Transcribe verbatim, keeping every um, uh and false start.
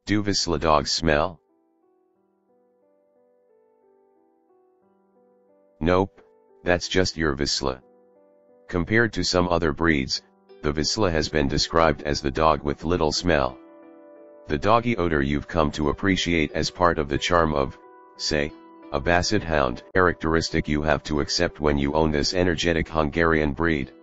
Do Vizsla dogs smell? Nope, that's just your Vizsla. Compared to some other breeds, the Vizsla has been described as the dog with little smell. The doggy odor you've come to appreciate as part of the charm of, say, a Basset Hound. Characteristic you have to accept when you own this energetic Hungarian breed.